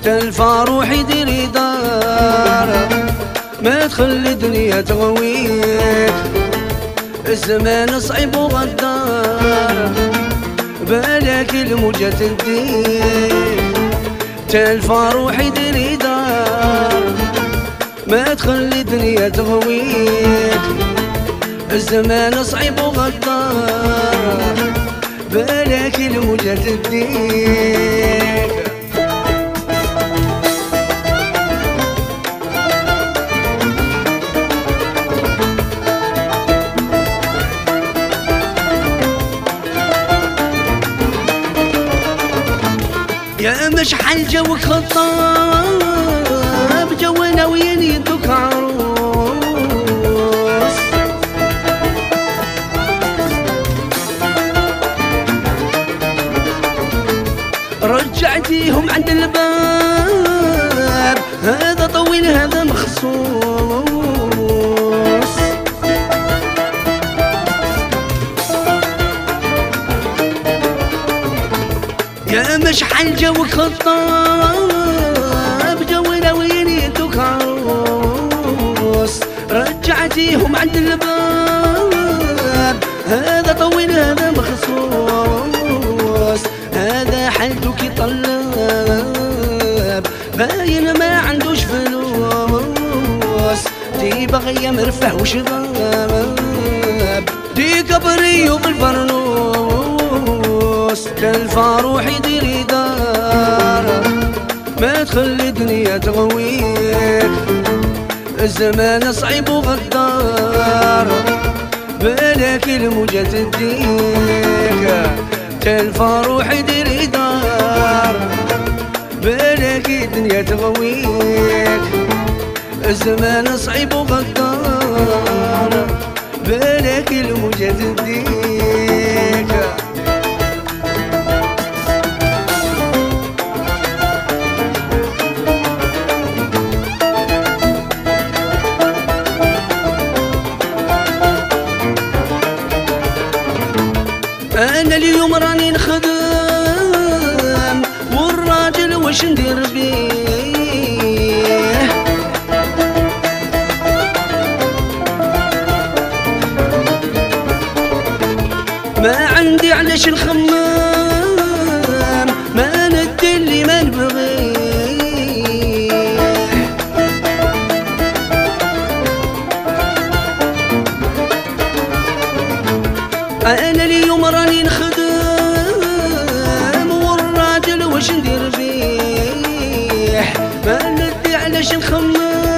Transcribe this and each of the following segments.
تلفى روحي ديري دار ما تخلي الدنيا تغويك. الزمان صعيب وغدار بالك الموجة تديك. تلفى روحي ديري دار ما تخلي الدنيا تغويك. الزمان صعيب وغدار بالك الموجة تديك. يا مشحال جوك خطاب جونا وين يدوك عروس. رجعتيهم عند الباب هذا طويل هذا مخصوص. يا مشحال جوك خطاب جونا وين يدوك عروس. رجعتيهم عند الباب هذا طويل هذا مخصوص. هذا حالتك يطلب باين ما عندوش فلوس. دي بغية مرفه وشباب دي كبري وبالبرنوس. تلفى روحي ديري دار ما تخلي الدنيا تغويك. الزمان صعيب وغدار بالك الموجة تديك. تلفى روحي ديري دار بالك الدنيا تغويك. الزمان صعيب وغدار بالك الموجة تديك. أنا اليوم راني نخدم والراجل واش ندير بيه. ما عندي علاش نخمم ما ندي اللي ما نبغيه. أنا اليوم راني نخدم والراجل واش ندير بيه. ما ندي علاش نخمم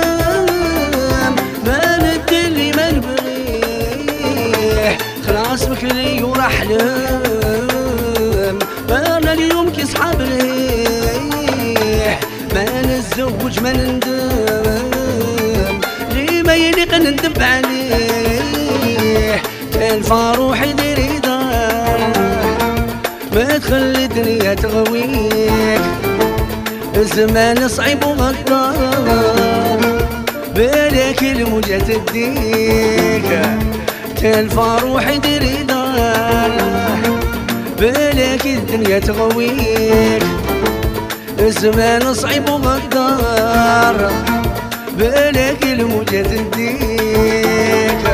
ما ندي اللي ما نبغيه. خلاص بكري وراح لهم انا اليوم كي صحاب ليه. ما نتزوج ما نندم لي ما يليق ندب عليه. تلفى روحي ديري دار ما تخلي الدنيا تغويك. الزمان صعيب وغدار بالك الموجة تديك. تلفى روحي ديري دار بالك الدنيا تغويك. الزمان صعيب وغدار بالك الموجة تديك.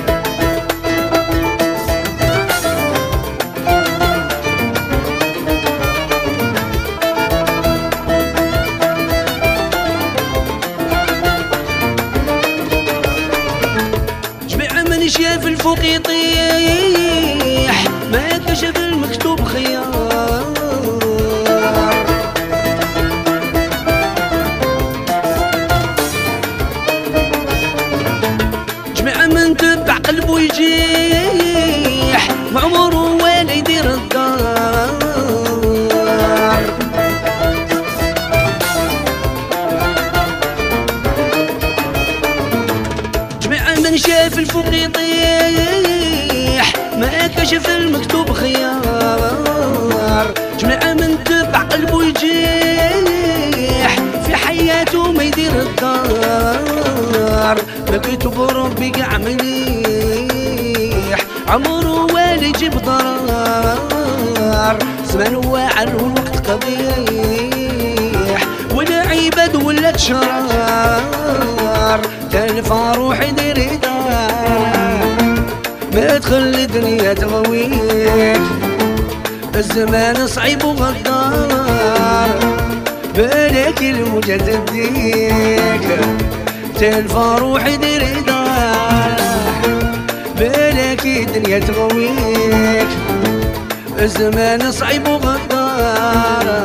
شاف الفوق يطيح ما كشف المكتوب خيار. جميع من تبع قلبه يجيح وعمره ولا يدير الدار. جميع من شاف الفوق يطيح ما كشف المكتوب خيار. جميع من تبع قلبه يجيح في حياته ما يدير الدار. مكتوب ربي قاع مليح عمره ولا يجيب ضرار. زمان واعر والوقت قبيح ولا عباد ولا تشرار تلفى روحي ديري دار ما تخلي الدنيا تغويك الزمان صعيب وغدار بالك الموجة تديك تلفى روحي ديري دار بالك الدنيا تغويك الزمان صعيب وغدار